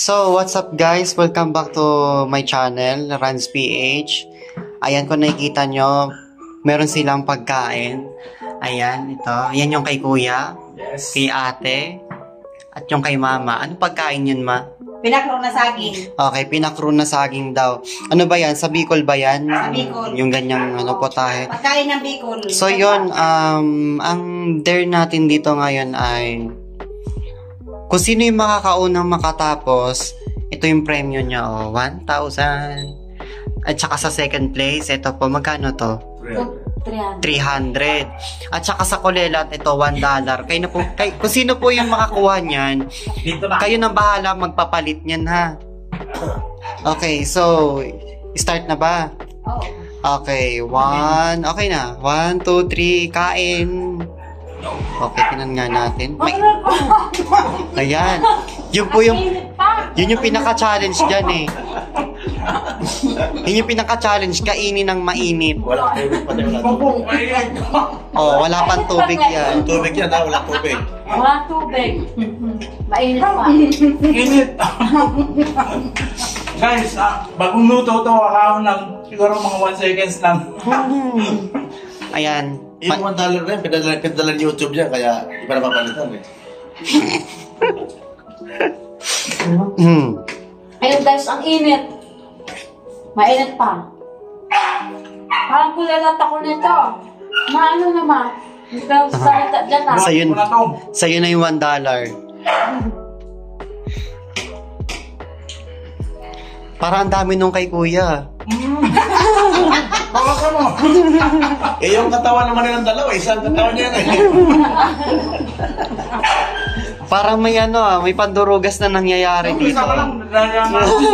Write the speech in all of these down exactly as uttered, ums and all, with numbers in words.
So, what's up guys? Welcome back to my channel, Rans P H. Ayan, kung nakikita nyo, meron silang pagkain. Ayan, ito. Ayan yung kay kuya, yes. Kay ate, at yung kay mama. Anong pagkain yun, ma? Pinakro na saging. Okay, pinakro na saging daw. Ano ba yan? Sa Bicol ba yan? Sa Bicol. Yung ganyang ano po tayo. Pagkain ng Bicol. So, yun. Um, ang dare natin dito ngayon ay kung sino yung makakaunang makatapos, ito yung premyo niya, oh, one thousand. At saka sa second place, ito po, magkano to? three hundred. At saka sa kulelat, ito, one dollar. Kayo na po, kay, kung sino po yung makakuha niyan, kayo nang bahala magpapalit niyan, ha? Okay, so, start na ba? Oo. Okay, one, okay na. One, two, three, kain. Okay, tinan nga natin. May... Ayan. Yun po yung... Yun yung pinaka-challenge dyan eh. Yun yung pinaka-challenge. Kainin ng mainit. Walang tubig pati, wala tubig. Oh, wala pang tubig yan. Tubig yan ha, wala tubig. Wala tubig. Mainit pa. Init. Guys, ah, bagong luto to, ako lang siguro mga one seconds lang. Ayan. Yung one dollar na yun, pinadala, pinadala ni YouTube yan, kaya di pa napapalitan eh. Hmm. Ayun guys, ang init. Mainit pa. Parang kulelat ako nito. Maano naman? Ikaw salita dyan ah. Sa'yo, Wala to. sa'yo na yung one dollar. Parang ang dami nung kay kuya. Baka ka mo. Eh yung katawan naman nilang dalawa, isang katawan niya eh. Parang may ano ah, may pandurugas na nangyayari dito. Isa ka lang, dahil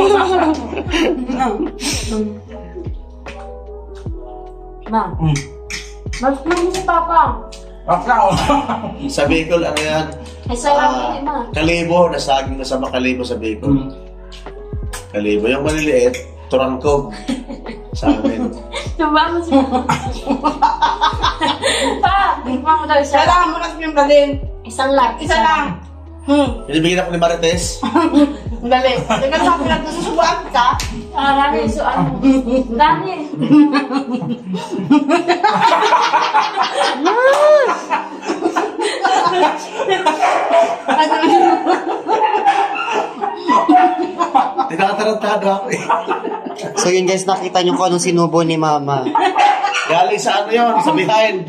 Ma, mas mo si Papa. Bakla o. Sa Bicol, ano yan? Isa lang Ah, din ma. kalibo, nasaging na sa makalibo sa Bicol. Kalibo, yung maliliit, turangkog. Sa amin. Diba mo si Pa, tingnan mo daw isa lang. Kailangan mo kasi yung dalhin. Isang lang. Isa lang. Hmm. Binibigyan ako ni Marites. Ang dali. Yung sabi na susubuan ka. Ah, Rani, so ano? Rani. Tinatarantado ako eh. So yun guys, nakita nyo kung anong sinubo ni mama. Galing sa ano yun, sa behind.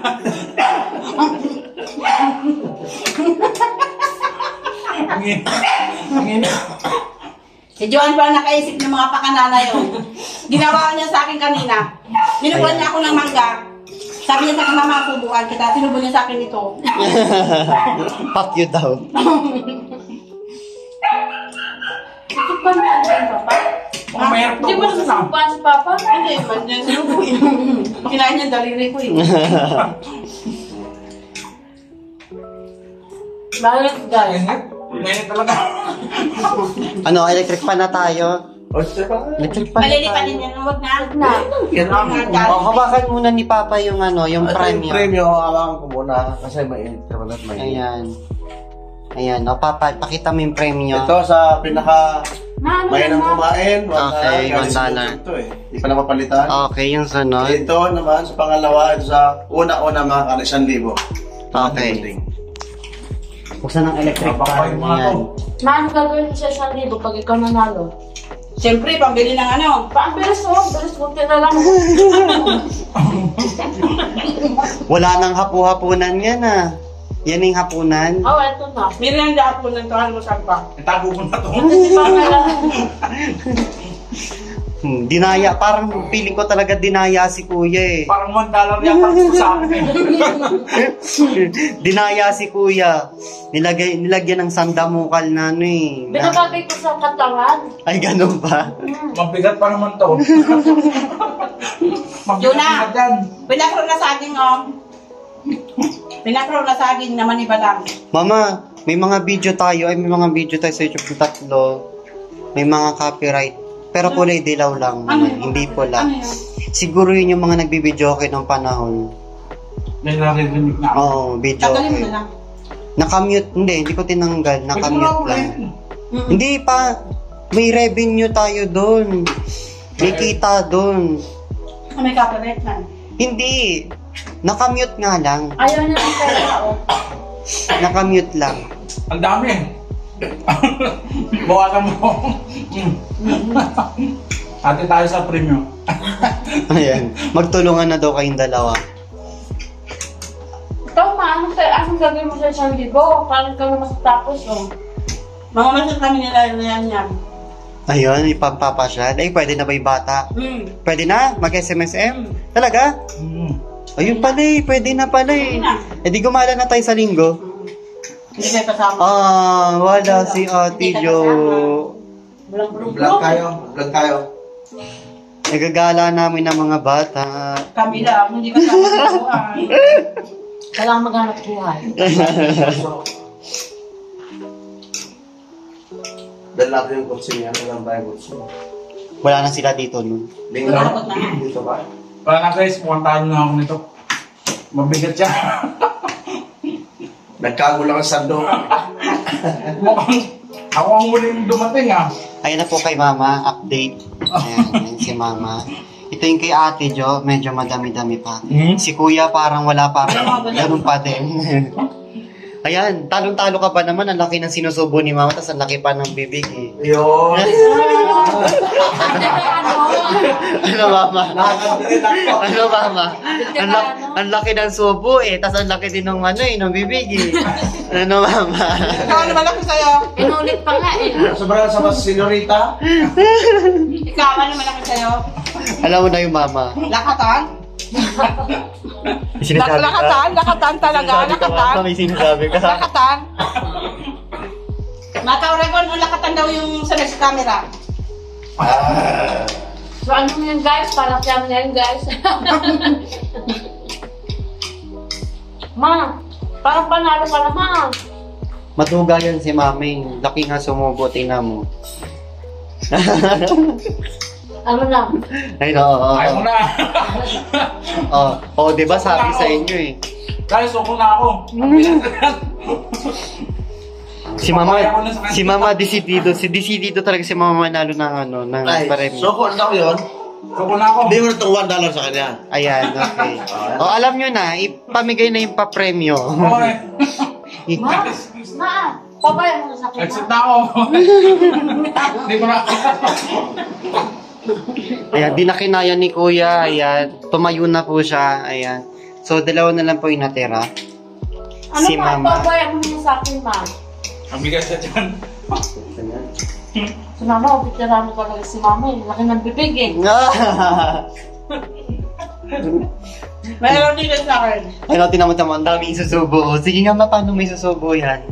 Ang init. Ang init. Si Joan ba nakaisip ng mga pakanala yun? Ginawa niya sa akin kanina. Ninubuan niya ako ng mangga. Sabi niya sa akin, mama, subukan kita. Sinubo niya sa akin ito. Fuck you daw. Ito ba na yan, Papa? Ang mahirap to. Hindi mo nasusubukan si Papa? Hindi, man niya sinubo eh. Kinain niya daliri ko eh. Bakit guys? Init. Init talaga. Ano, electric pa na tayo? O, siya pa. Electric pa na Malilipan tayo. niya. Huwag na. Na. Yan ang Oh, hawakan muna ni Papa yung ano, yung Yung premyo. premyo, hawakan ko muna kasi may internet may. Ayan. Ayan, o Papa, pakita mo yung premyo. Ito sa pinaka Maano may nang naman? kumain, Okay, one dollar. Ito eh. Hindi pa napapalitan. Okay, yung sunod. Ito naman sa pangalawa, ito sa una-una mga kala isang libo. Okay. Buksan ng electric Papakay pan. mo na Ayan. to. Maano gagawin siya sa libo pag ikaw nanalo? Siyempre, pambili ng ano. Pa, ang bilis mo, ang bilis mo, na lang. Wala nang hapu-hapunan yan ah. Yan yung hapunan. Oh, eto na. Meron ang dahapon ng tuhan mo sa pa. Itago ko na to. Kasi pa kailangan. Hmm, dinaya, parang feeling ko talaga dinaya si kuya eh. Parang one dollar yan para sa akin eh. Dinaya si kuya. Nilagay, nilagyan ng sandamukal na ano eh. Na- Binabagay ko sa katawan. Ay, ganun ba? Mabigat pa naman to. Yuna! Mabigat yan. Pinakro na saging, oh. Pinakro na saging naman iba lang. Mama, may mga video tayo, ay may mga video tayo sa YouTube ng tatlo. May mga copyright. Pero kulay dilaw lang Ano naman, yun? hindi pula. Ano yun? Siguro yun yung mga nagbibideo kayo ng panahon. May naririnig na ako. Oo, oh, video Tagalin mo okay. na lang. Nakamute, hindi, hindi ko tinanggal. Nakamute lang. Mm-mm. Hindi pa. May revenue tayo doon. May kita doon. Ah, may copyright na. Hindi. Nakamute nga lang. Ayaw niya ng pera, oh. Nakamute lang. Ang dami. Bawasan mo. Ate tayo sa premium. Ayan. Magtulungan na daw kayong dalawa. Ikaw, ma, anong, anong gagawin mo sa isang libo? Parang kami masatapos, oh. Mga masal kami nila yan yan. Ayun, ipampapasyal. Ay, pwede na ba yung bata? Hmm. Pwede na? Mag-S M S M? Talaga? Mm. Ayun pala eh. Pwede na pala eh. Pwede na. Eh di gumala na tayo sa linggo. Hindi kayo kasama. Ah, wala si Ate Jo. Walang Vlog bulong-bulong. tayo. Vlog tayo. Nagagala namin ng mga bata. Kami lang, hindi kasama sa buwan. Kailangan maghanap buhay. Dahil natin yung kutsi niya. Ano lang tayo kutsi? Wala na sila dito nun. Bingo. Takot na nga. Dito ba? Wala na guys, mukhang talo na ako nito. Mabigat siya. Nagkago lang ang sando. Mukhang ako ang huling dumating ah. Ayun na po kay Mama, update. Ayan, ayan si Mama. Ito yung kay Ate Jo, medyo madami-dami pa. Hmm? Si Kuya parang wala pa. Ganun pa din. Ayan, talong-talo ka pa naman. Ang laki ng sinusubo ni Mama, tapos ang laki pa ng bibig eh. Yun. Ano Mama? Nakakatirin ako. Ano Mama? Ang, la- ang laki ng subo eh, tapos ang laki din ng ano eh, ng bibig eh. Ano Mama? Ikaw ano malaki sa'yo? Inulit pa nga, eh. Sobrang sa mas senyorita. Ikaw ano malaki sa'yo? Alam mo na yung Mama. Lakatan? Sinasabi ka? Lakatan? Lakatan talaga? Sinasabi ka, Lakatan? Mama, may sinasabi ka. Lakatan? Makauragon o lakatan daw yung sa next camera. So, ano mo yan, guys? Parang kami na yun, guys. Ma, parang panalo ka naman. Matuga yun si Mami. Laki nga sumubo, tingnan mo. Ano na? Ay, oo, oo. Ayaw mo na. Oo, oh, di ba sabi sa inyo eh. Guys, upo na ako. Si Mama, si Mama decidido, si decidido talaga si Mama manalo ng ano, ng Ay, paremyo. so kung ano yun, Upo na ako. hindi mo na itong one dollar sa kanya. Ayan, okay. O, alam nyo na, ipamigay na yung papremyo. Okay. Ma, ma, pabayaan mo na sa akin. Exit na ako. Hindi ko na. Ayan, di na kinaya ni Kuya, ayan. Tumayo na po siya, ayan. So, dalawa na lang po yung natira. Ano Si ma, Mama. pabayaan mo na sa akin, ma. Ang bigas na dyan. Si Mama, obitira mo talaga si Mama, eh. Laki ng bibig, eh. Mayroon dito sa akin. Ano, tinamot naman, ang daming susubo. Sige nga, ma, paano may susubo yan?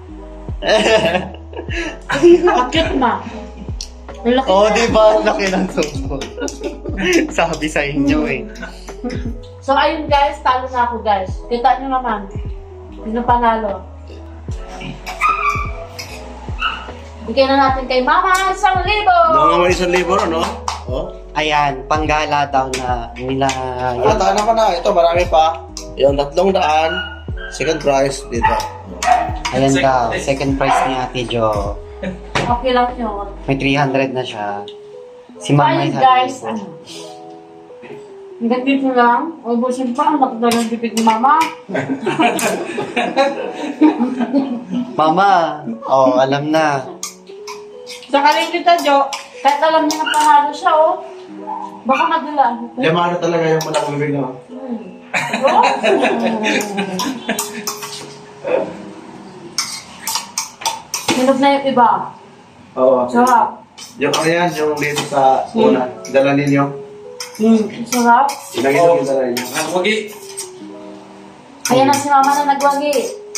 Bakit, ma? Ang laki Oo, oh, na. di ba? Ang laki ng subo. Sabi sa inyo eh. So, ayun, guys. Talo na ako, guys. Kita nyo naman. Sino panalo? Bigyan na natin kay Mama isang libo! Doon nga may isang libo, no? Oh. Ayan, panggala daw na nila. Ah, daan ako na. Ito, marami pa. Yung tatlong daan, second prize dito. Ayan daw, second prize ni Ate Jo. Okay lang yun. May three hundred na siya. Si So, Mama ayun, isa guys. libo. Ano? Hanggang dito lang. Ubusin pa. Ang laki na ng bibig ni Mama. Mama, oh, alam na. Sa kaling kita, Jo. Kahit alam niya na panalo siya, oh. Baka madala. Lima na talaga yung malaki bibig naman. Oh? Hinog na yung iba. Oo. Sarap. Yung ano yan, yung dito sa una. Dala ninyo. Hmm. Sarap. Ilagay sa yung dala ninyo. Ang wagi. Ayan na si Mama na nagwagi.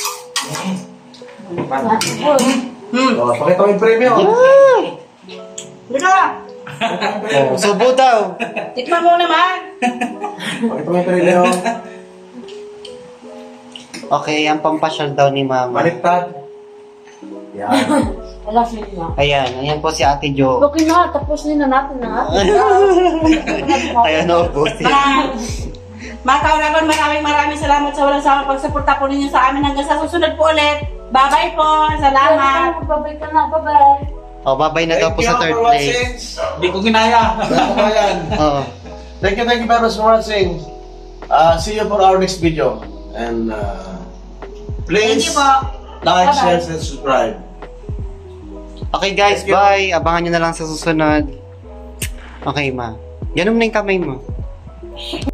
Uy. Hmm. Oh, pakita mo yung premyo. Lika! Oh, subo daw. Tikman mo naman. Pakita mo yung premyo. Okay, ang pampasyal daw ni Mama. Baliktad. Yan. Wala siya niya. Ayan, ayan po si Ate Jo. Okay na, tapos na natin na. Ayan na, ubusin. Mga, mga kauragon, maraming maraming salamat sa walang samang pagsuporta po ninyo sa amin hanggang sa susunod po ulit. Bye-bye po. Salamat. Babay ka na, babay. Oh, babay na daw po sa third place. Hindi ko ginaya. Kabayan. Oo. Thank you, thank you very much for watching. Uh, see you for our next video. And uh, please Thank you po. like, Bye-bye. share, and subscribe. Okay guys, Thank you. bye. Abangan nyo na lang sa susunod. Okay, ma. Ganun na yung kamay mo.